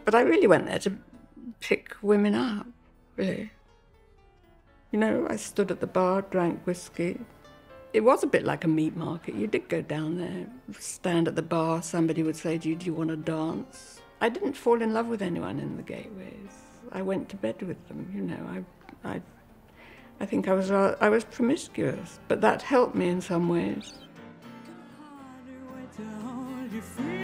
But I really went there to pick women up, really. You know, I stood at the bar, drank whiskey. It was a bit like a meat market. You did go down there, stand at the bar, somebody would say to you, do you want to dance? I didn't fall in love with anyone in the gateways. I went to bed with them, you know. I think I was promiscuous, but that helped me in some ways.